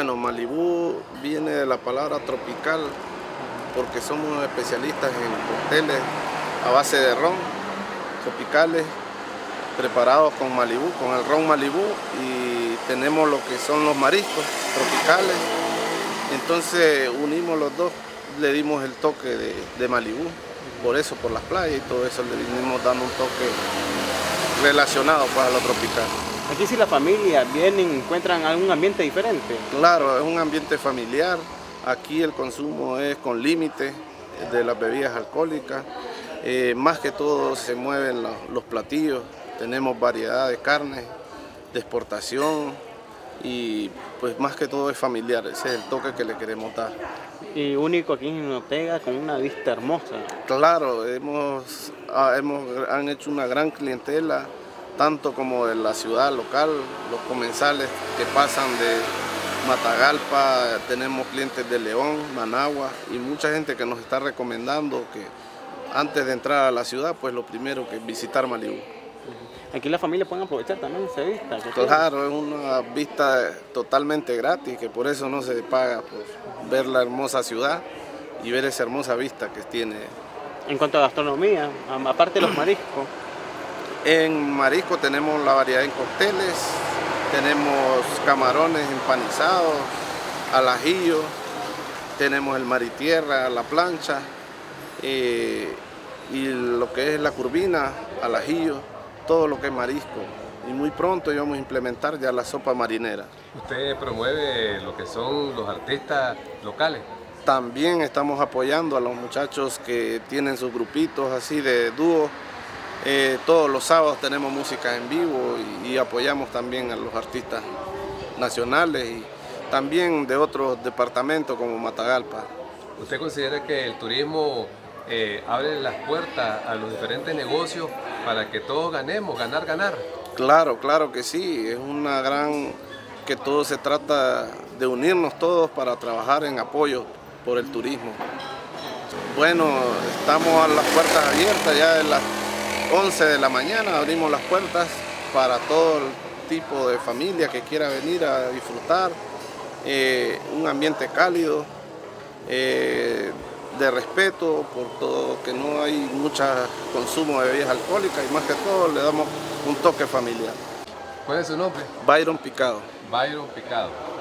Bueno, Malibú viene de la palabra tropical porque somos especialistas en cócteles a base de ron, tropicales, preparados con Malibú, con el ron Malibú, y tenemos lo que son los mariscos tropicales. Entonces unimos los dos, le dimos el toque de Malibú, por eso, por las playas y todo eso, le vinimos dando un toque relacionado pues a lo tropical. Aquí si la familia vienen, encuentran algún ambiente diferente. Claro, es un ambiente familiar. Aquí el consumo es con límite de las bebidas alcohólicas. Más que todo se mueven los platillos. Tenemos variedad de carnes, de exportación y pues más que todo es familiar. Ese es el toque que le queremos dar. Y único aquí en Ortega con una vista hermosa. Claro, han hecho una gran clientela, tanto como de la ciudad local, los comensales que pasan de Matagalpa, tenemos clientes de León, Managua y mucha gente que nos está recomendando que antes de entrar a la ciudad, pues lo primero que es visitar Malibú. Aquí la familia pueden aprovechar también esa vista. Claro, es una vista totalmente gratis, que por eso no se paga por ver la hermosa ciudad y ver esa hermosa vista que tiene. En cuanto a gastronomía, aparte de los mariscos. En marisco tenemos la variedad en cócteles, tenemos camarones empanizados, al ajillo, tenemos el mar y tierra, a la plancha, y lo que es la curvina, al ajillo, todo lo que es marisco. Y muy pronto íbamos a implementar ya la sopa marinera. ¿Usted promueve lo que son los artistas locales? También estamos apoyando a los muchachos que tienen sus grupitos así de dúo. Todos los sábados tenemos música en vivo y apoyamos también a los artistas nacionales y también de otros departamentos como Matagalpa. ¿Usted considera que el turismo abre las puertas a los diferentes negocios para que todos ganemos, ganar? Claro, claro que sí, es una que todo se trata de unirnos todos para trabajar en apoyo por el turismo. Bueno, estamos a las puertas abiertas ya de las 11 de la mañana, abrimos las puertas para todo el tipo de familia que quiera venir a disfrutar, un ambiente cálido, de respeto por todo, que no hay mucho consumo de bebidas alcohólicas y más que todo le damos un toque familiar. ¿Cuál es su nombre? Byron Picado. Byron Picado.